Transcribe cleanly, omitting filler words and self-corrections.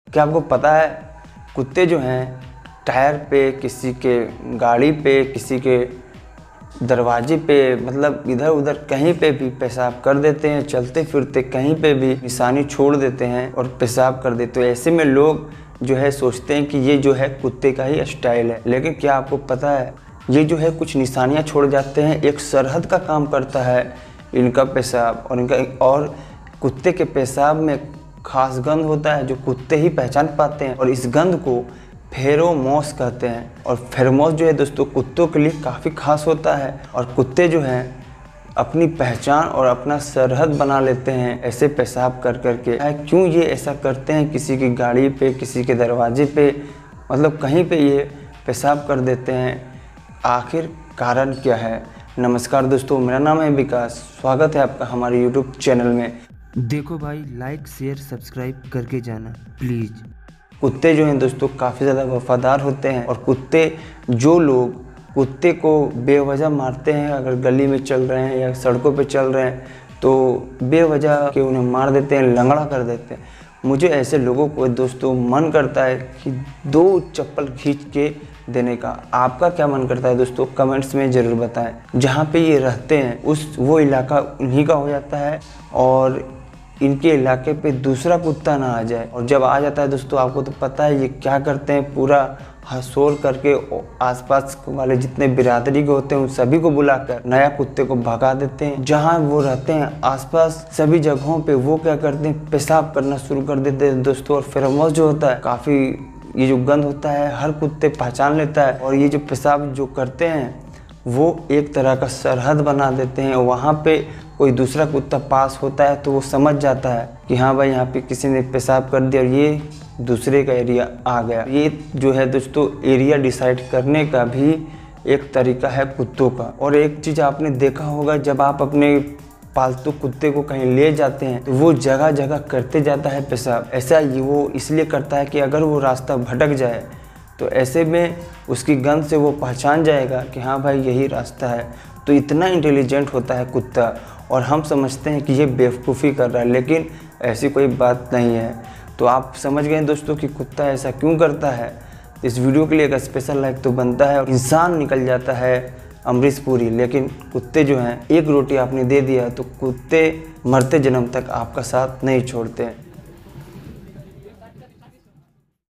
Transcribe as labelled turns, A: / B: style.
A: क्या आपको पता है कुत्ते जो हैं टायर पे, किसी के गाड़ी पे, किसी के दरवाजे पे, मतलब इधर उधर कहीं पे भी पेशाब कर देते हैं। चलते फिरते कहीं पे भी निशानी छोड़ देते हैं और पेशाब कर देते हैं। ऐसे में लोग जो है सोचते हैं कि ये जो है कुत्ते का ही स्टाइल है, लेकिन क्या आपको पता है ये जो है कुछ निशानियाँ छोड़ जाते हैं, एक सरहद का काम करता है इनका पेशाब और कुत्ते के पेशाब में खास गंध होता है जो कुत्ते ही पहचान पाते हैं, और इस गंध को फेरोमोन्स कहते हैं। और फेरोमोन्स जो है दोस्तों कुत्तों के लिए काफ़ी खास होता है, और कुत्ते जो हैं अपनी पहचान और अपना सरहद बना लेते हैं ऐसे पेशाब कर करके। क्यों ये ऐसा करते हैं? किसी की गाड़ी पे, किसी के दरवाजे पे, मतलब कहीं पे ये पेशाब कर देते हैं। आखिर कारण क्या है? नमस्कार दोस्तों, मेरा नाम है विकास। स्वागत है आपका हमारे यूट्यूब चैनल में।
B: देखो भाई, लाइक शेयर सब्सक्राइब करके जाना प्लीज़।
A: कुत्ते जो हैं दोस्तों काफ़ी ज़्यादा वफादार होते हैं, और जो लोग कुत्ते को बेवजह मारते हैं, अगर गली में चल रहे हैं या सड़कों पे चल रहे हैं तो बेवजह के उन्हें मार देते हैं, लंगड़ा कर देते हैं। मुझे ऐसे लोगों को दोस्तों मन करता है कि 2 चप्पल खींच के देने का। आपका क्या मन करता है दोस्तों? कमेंट्स में ज़रूर बताएं। जहाँ पे ये रहते हैं वो इलाका उन्हीं का हो जाता है, और इनके इलाके पे दूसरा कुत्ता ना आ जाए। और जब आ जाता है दोस्तों, आपको तो पता है ये क्या करते हैं, पूरा हंसोर करके आसपास वाले जितने बिरादरी के होते हैं उन सभी को बुलाकर नया कुत्ते को भगा देते हैं। जहां वो रहते हैं आसपास सभी जगहों पे वो क्या करते हैं, पेशाब करना शुरू कर देते हैं दोस्तों। और फेरोमोन्स जो होता है, काफ़ी ये जो गंध होता है हर कुत्ते पहचान लेता है, और ये जो पेशाब जो करते हैं वो एक तरह का सरहद बना देते हैं। वहाँ पे कोई दूसरा कुत्ता पास होता है तो वो समझ जाता है कि हाँ भाई यहाँ पे किसी ने पेशाब कर दिया और ये दूसरे का एरिया आ गया। ये जो है दोस्तों एरिया डिसाइड करने का भी एक तरीका है कुत्तों का। और एक चीज़ आपने देखा होगा, जब आप अपने पालतू कुत्ते को कहीं ले जाते हैं तो वो जगह जगह करते जाता है पेशाब। ऐसा वो इसलिए करता है कि अगर वो रास्ता भटक जाए तो ऐसे में उसकी गंध से वो पहचान जाएगा कि हाँ भाई यही रास्ता है। तो इतना इंटेलिजेंट होता है कुत्ता, और हम समझते हैं कि ये बेवकूफ़ी कर रहा है, लेकिन ऐसी कोई बात नहीं है। तो आप समझ गए दोस्तों कि कुत्ता ऐसा क्यों करता है। इस वीडियो के लिए एक स्पेशल लाइक तो बनता है। इंसान निकल जाता है अमरीश पुरी, लेकिन कुत्ते जो हैं एक रोटी आपने दे दिया तो कुत्ते मरते जन्म तक आपका साथ नहीं छोड़ते हैं।